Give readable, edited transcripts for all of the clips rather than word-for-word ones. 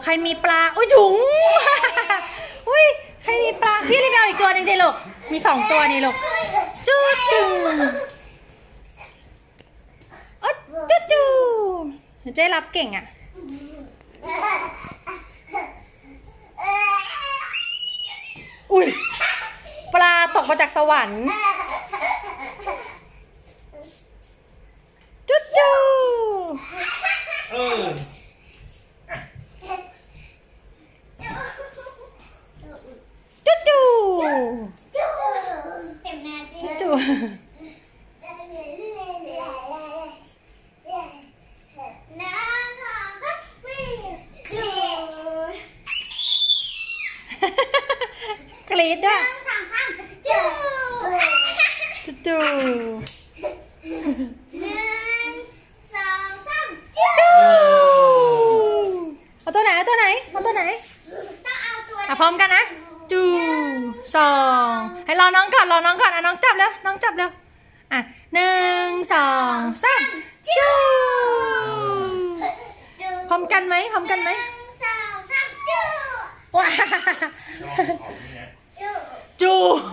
รมีปลาอุ้ยถุงอุ้ยใครมีปลาพี่รีบเอาอีกตัวหนึ่งสิลูกมี2 ตัวนี่ลูกจู๊จูอ๊ดจู๊จูเจ๊รับเก่งอ่ะอุ้ยปลาตกมาจากสวรรค์จู๊จูจู๊จูจู๊กรี๊ดด้วยจู๊จู๊เอาตัวไหนเอาตัวไหนเอาตัวไหนพร้อมกันนะจู2ให้รอน้องก่อนรอน้องก่อนน้องจับแล้วน้องจับแล้ว1 2 3จูพร้อมกันไหมพร้อมกันไหมว้าจู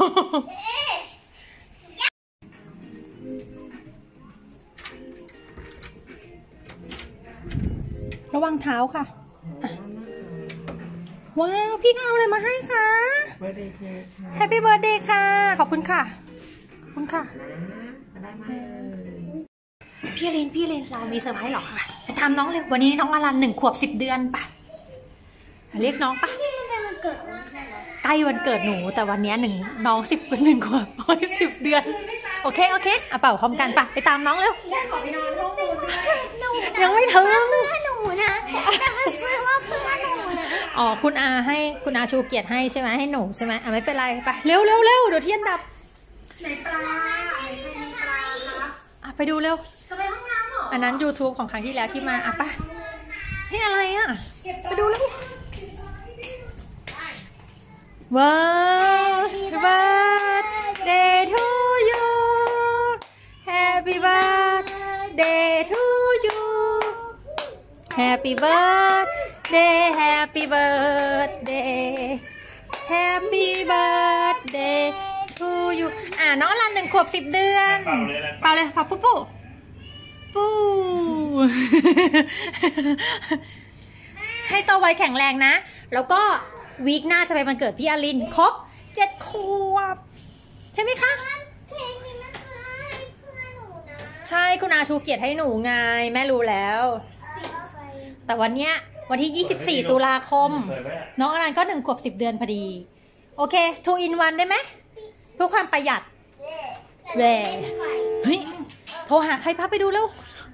ระวังเท้าค่ะว้าวพี่เขาเอาอะไรมาให้คะแฮปปี้เบิร์ธเดย์ค่ะขอบคุณค่ะขอบคุณค่ะพี่เลนเรามีเซอร์ไพรส์หรอคะไปทำน้องเลยวันนี้น้องอลัน1 ขวบ 10 เดือนปะเรียกน้องปะใกล้วันเกิดหนูแต่วันนี้น้อง1 ขวบ10 เดือนโอเคเป่าพร้อมกันปะไปตามน้องเร็วยังไม่ถึงหนูนะแต่มาซื้อว่าเพื่อนหนูนะอ๋อคุณอาชูเกียรติให้ใช่ไหมให้หนูใช่ไหมไม่เป็นไรไปเร็วเดี๋ยวเทียนดับไหนปลาครับไปดูเร็วจะไปห้องน้ำหรออันนั้น YouTube ของครั้งที่แล้วที่มาไปให้อะไรไปดูเร็วว้าว Happy birthday to you Happy birthday to you Happy birthday Happy birthday Happy birthday to you น้องอลัน1 ขวบ 10 เดือนเป่าเลยเป่าปุ๊ให้โตไวแข็งแรงนะแล้วก็วีคหน้าจะไปวันเกิดพี่อลินครบ7 ขวบใช่ไหมคะเค้กนี้มันคือให้เพื่อนหนูนะใช่คุณอาชูเกียรติให้หนูไงแม่รู้แล้วแต่วันที่24 ตุลาคมน้องอลันก็1 ขวบ 10 เดือนพอดีโอเค 2 in 1ได้ไหมเพื่อความประหยัดเฮ้ยโทรหาใครพาไปดูเร็ว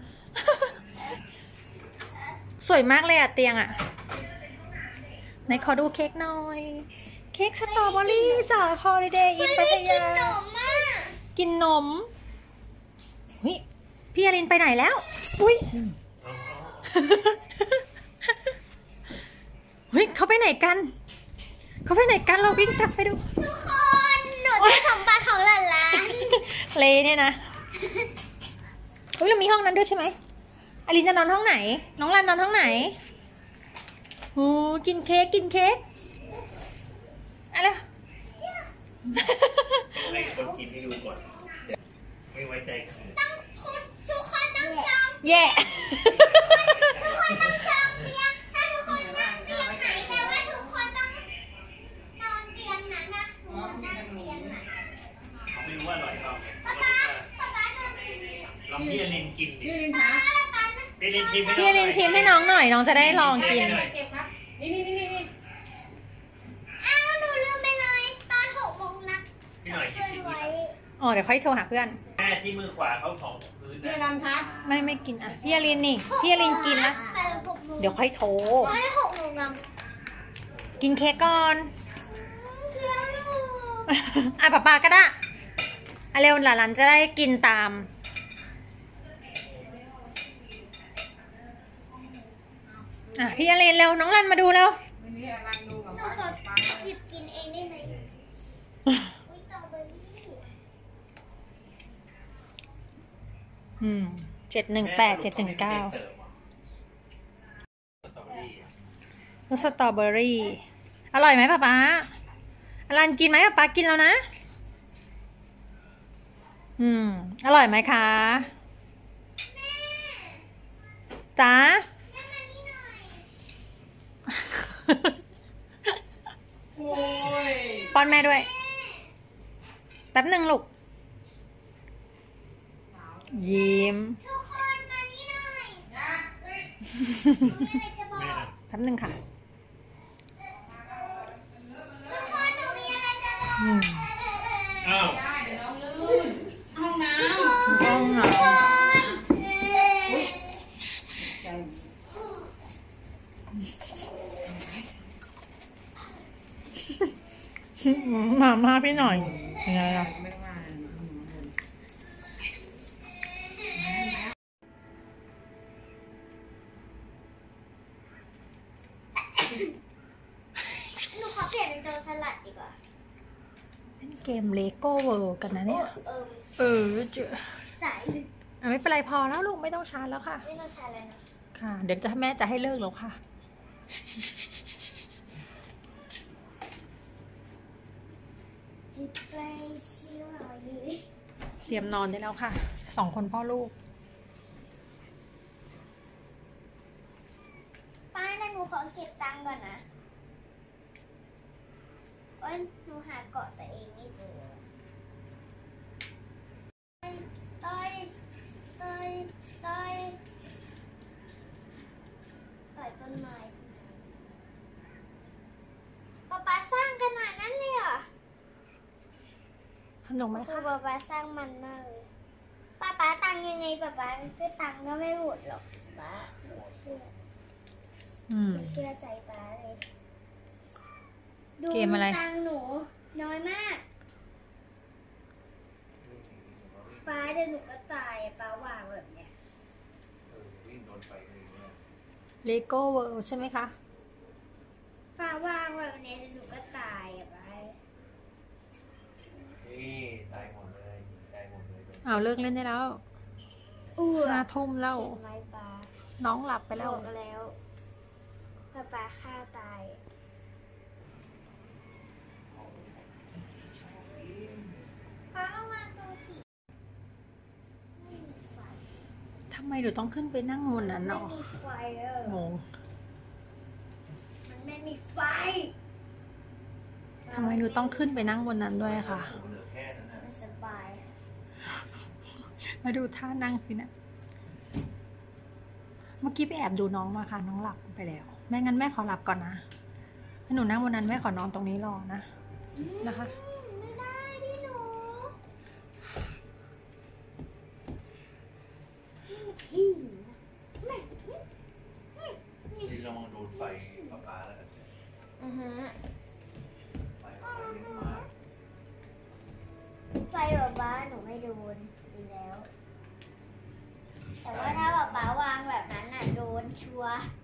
สวยมากเลยเตียงไหนขอดูเค้กหน่อยเค้กสตรอเบอรี่จาก Holiday Inn พัทยากินนมพี่อลินไปไหนแล้วอุ้ยเขาไปไหนกันเราวิ่งตามไปดูทุกคนหนูได้สมบัติของหลานเลเนี่ยนะเรามีห้องนั้นด้วยใช่ไหมอลินจะนอนห้องไหนน้องรันนอนห้องไหนโอ้กินเค้กอะไรให้คนกินให้ดูก่อนไม่ไว้ใจใครทุกคนต้องจองแย่ทุกคนต้องจองเตียงถ้าทุกคนนั่งเตียงไหนแต่ว่าทุกคนต้องนอนเตียงนั้นนะนั่งเตียงไหนเขาไม่รู้ว่าอร่อยเปล่าป๊าเดินลองพี่อลินกินดิพี่อลินชิมให้น้องหน่อยน้องจะได้ลองกินนี่อ้าวหนูลืมไปเลยตอน6 โมงนะพี่หน่อยกินไว้เดี๋ยวค่อยโทรหาเพื่อนแม่ที่มือขวาเขาของพื้นนะพี่อลินคะไม่กินพี่อลินนี่พี่อลินกินนะเดี๋ยวค่อยโทร 6 โมงนะกินเค้กก่อนป๊าก็ได้เร็วหลานจะได้กินตามพี่อลินเร็วน้องรันมาดูเร็วหนูขอหยิบกินเองได้ไหม 718 719 รสสตรอเบอรี่อร่อยไหมป๊าอลันกินไหมป๊ากินแล้วนะอร่อยไหมคะจ๊ะป้อนแม่ด้วยแป๊บหนึ่งลูกยิ้มทุกคนมานี่หน่อยมีอะไรจะบอกแป๊บหนึ่งค่ะทุกคนหนูมีอะไรจะบอกอ้าวห้องน้ ำมาพี่หน่อยยังไงล่ะหนูขอเปลี่ยนเป็นโจรสลัดดีกว่าเล่นเกมเลโก้เวิลด์กันนะเนี่ยเจอสายลึกไม่เป็นไรพอแล้วลูกไม่ต้องชาร์จแล้วค่ะไม่ต้องใช้เลยนะค่ะ เดี๋ยวแม่จะให้เลิกแล้วค่ะจิบไปชิวเอาเลยเตรียมนอนได้แล้วค่ะ2 คนพ่อลูกป้านะหนูขอเก็บตังค์ก่อนนะโอ้ยหนูหาเกาะตัวเองไม่เจอต้อยต้อยต้อยต้อยต้นไม้ป๊าสร้างขนาดนั้นเลยเหรอสนุกไหมคืคะอป๊าสร้างมันมากเลยป๊าตังค์ยังไงป๊าคือตังค์ก็ไม่หมดหรอกป๊าหนูเชื่อเชื่อใจป๊าเลยดูเกมอะไรตังค์หนูน้อยมากป๊าเดี๋ยวหนูก็ตายป๊าวางแบบเนี้ยวิ่งโดนไฟเลยเนี่ยเลโก้เวิลด์ใช่ไหมคะป๊าวางแบบเนี้ยเดี๋ยวหนูก็ตายป๊านี่ตายหมดเลยตายหมดเลยเอาเลิกเล่นได้แล้ว5 ทุ่มแล้วเห็นไหมป๊าน้องหลับไปแล้วบอกแล้วป๊าฆ่าตายป๊าเอามาตัวผีไม่มีไฟทำไมหนูต้องขึ้นไปนั่งบนนั้นเนาะไม่มีไฟงงงมันไม่มีไฟทำไมหนูต้องขึ้นไปนั่งบนนั้นด้วยคะเหลือแค่นั้นนะมันสบายมาดูท่านั่งสินะเมื่อกี้ไปแอบดูน้องมาค่ะ น้องหลับไปแล้วแม่งั้นแม่ขอหลับก่อนนะถ้าหนูนั่งบนนั้นแม่ขอนอนตรงนี้รอนะนะคะไม่ได้ดิหนูหิวไม่ที่เรามองโดนไฟฟ้าแล้วกัน ไฟเยอะมากไฟแบบบ้าหนูไม่โดนดีแล้ว แต่ว่าถ้าแบบป้าวางแบบนั้นน่ะโดนชัวร์